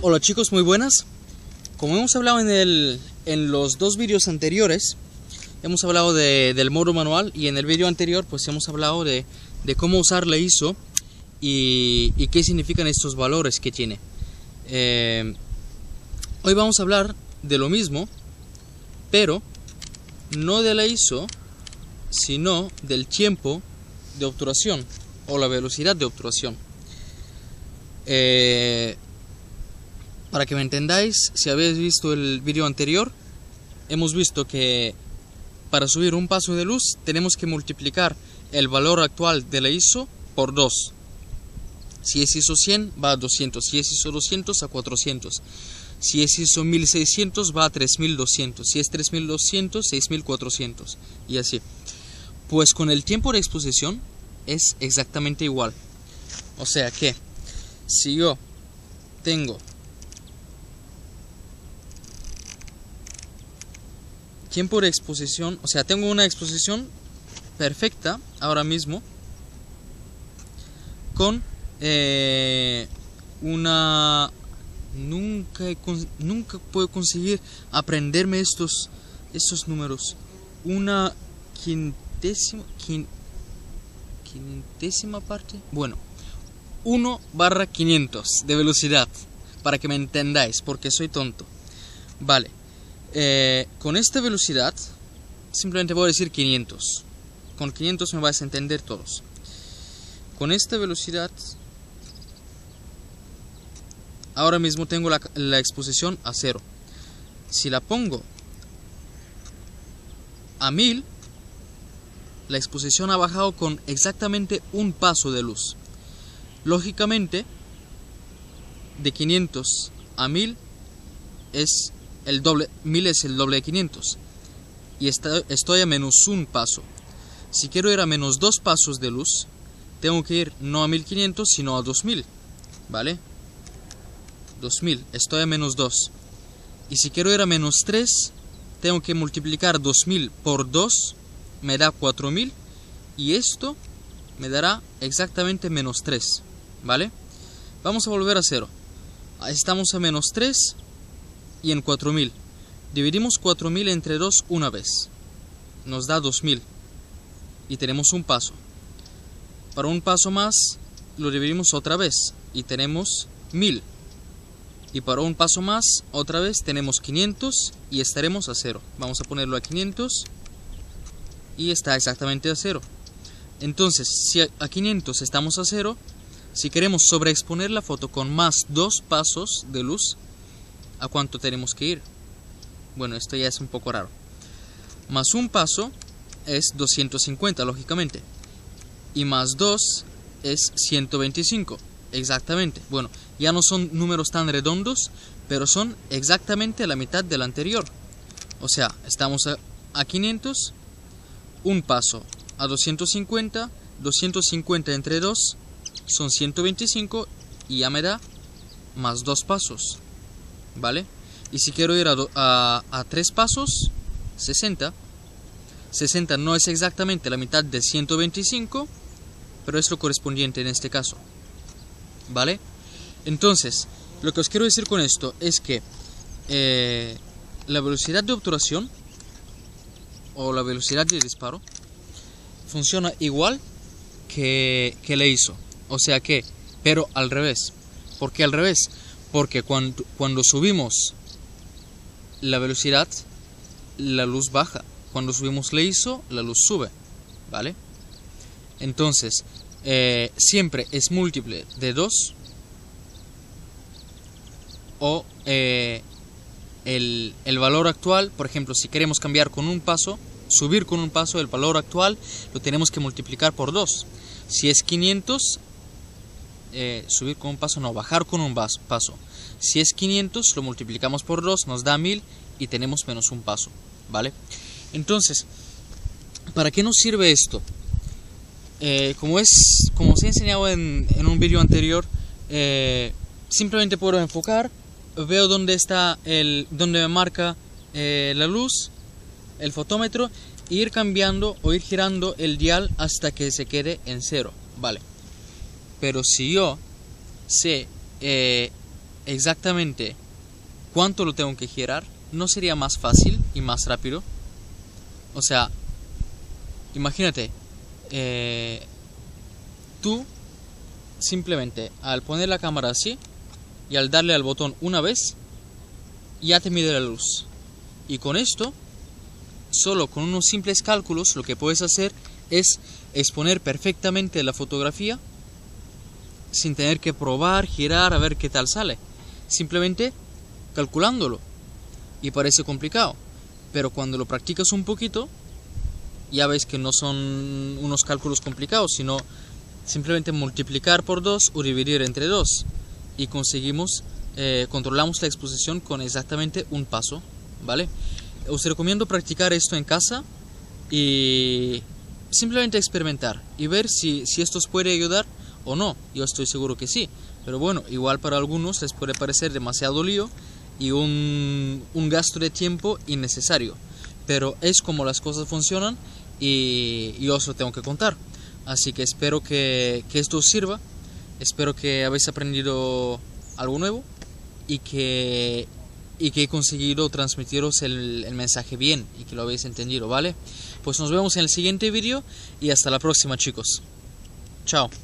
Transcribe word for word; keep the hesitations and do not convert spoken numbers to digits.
Hola chicos, muy buenas. Como hemos hablado en, el, en los dos vídeos anteriores, hemos hablado de, del modo manual, y en el vídeo anterior pues hemos hablado de, de cómo usar la I S O y, y qué significan estos valores que tiene. Eh, hoy vamos a hablar de lo mismo, pero no de la I S O, sino del tiempo de obturación o la velocidad de obturación. Eh, para que me entendáis, si habéis visto el vídeo anterior, hemos visto que para subir un paso de luz tenemos que multiplicar el valor actual de la I S O por dos. Si es I S O cien va a doscientos, si es I S O doscientos a cuatrocientos, si es I S O mil seiscientos va a tres mil doscientos, si es tres mil doscientos, seis mil cuatrocientos y así. Pues con el tiempo de exposición es exactamente igual. O sea que si yo tengo tiempo de exposición, o sea, tengo una exposición perfecta ahora mismo con eh, una... Nunca, he, nunca puedo conseguir aprenderme estos, estos números. Una quintésima, quin, quintésima parte. Bueno, uno barra quinientos de velocidad, para que me entendáis, porque soy tonto. Vale. Eh, con esta velocidad simplemente voy a decir quinientos. Con quinientos me vais a entender todos. Con esta velocidad ahora mismo tengo la, la exposición a cero. Si la pongo a mil, la exposición ha bajado con exactamente un paso de luz. Lógicamente, de quinientos a mil es el doble, mil es el doble de quinientos, y está, estoy a menos un paso. Si quiero ir a menos dos pasos de luz, tengo que ir no a mil quinientos sino a dos mil, ¿vale? dos mil, estoy a menos dos. Y si quiero ir a menos tres, tengo que multiplicar dos mil por dos, me da cuatro mil, y esto me dará exactamente menos tres, ¿vale? Vamos a volver a cero. Estamos a menos tres y en cuatro mil. Dividimos cuatro mil entre dos una vez. Nos da dos mil. Y tenemos un paso. Para un paso más lo dividimos otra vez y tenemos mil. Y para un paso más otra vez tenemos quinientos y estaremos a cero. Vamos a ponerlo a quinientos y está exactamente a cero. Entonces, si a quinientos estamos a cero, si queremos sobreexponer la foto con más dos pasos de luz, ¿a cuánto tenemos que ir? Bueno, esto ya es un poco raro. Más un paso es doscientos cincuenta, lógicamente. Y más dos es ciento veinticinco, exactamente. Bueno, ya no son números tan redondos, pero son exactamente la mitad del anterior. O sea, estamos a, a quinientos, un paso a doscientos cincuenta, doscientos cincuenta entre dos son ciento veinticinco y ya me da más dos pasos, ¿vale? Y si quiero ir a, a, a tres pasos, sesenta. sesenta no es exactamente la mitad de ciento veinticinco, pero es lo correspondiente en este caso, ¿vale? Entonces, lo que os quiero decir con esto es que eh, la velocidad de obturación o la velocidad de disparo funciona igual que, que la I S O. O sea que, pero al revés. ¿Por qué al revés? Porque cuando, cuando subimos la velocidad, la luz baja. Cuando subimos la I S O, la luz sube, ¿vale? Entonces, eh, siempre es múltiple de dos, o eh, el, el valor actual. Por ejemplo, si queremos cambiar con un paso, subir con un paso, el valor actual lo tenemos que multiplicar por dos. Si es quinientos, eh, subir con un paso, no, bajar con un paso. Si es quinientos, lo multiplicamos por dos, nos da mil y tenemos menos un paso, ¿vale? Entonces, ¿para qué nos sirve esto? Eh, como, es, como os he enseñado en, en un vídeo anterior, eh, simplemente puedo enfocar, veo dónde está el, dónde me marca eh, la luz, el fotómetro, e ir cambiando o ir girando el dial hasta que se quede en cero, ¿vale? Pero si yo sé eh, exactamente cuánto lo tengo que girar, ¿no sería más fácil y más rápido? O sea, imagínate, eh, tú simplemente al poner la cámara así y al darle al botón una vez, ya te mide la luz. Y con esto, solo con unos simples cálculos, lo que puedes hacer es exponer perfectamente la fotografía sin tener que probar, girar, a ver qué tal sale. Simplemente calculándolo. Y parece complicado, pero cuando lo practicas un poquito, ya ves que no son unos cálculos complicados, sino simplemente multiplicar por dos o dividir entre dos. Y conseguimos, eh, controlamos la exposición con exactamente un paso, ¿vale? Os recomiendo practicar esto en casa y simplemente experimentar y ver si, si esto os puede ayudar o no. Yo estoy seguro que sí, pero bueno, igual para algunos les puede parecer demasiado lío y un, un gasto de tiempo innecesario, pero es como las cosas funcionan y yo os lo tengo que contar. Así que espero que, que esto os sirva, espero que habéis aprendido algo nuevo y que, y que he conseguido transmitiros el, el mensaje bien y que lo habéis entendido, ¿vale? Pues nos vemos en el siguiente vídeo y hasta la próxima, chicos. Chao.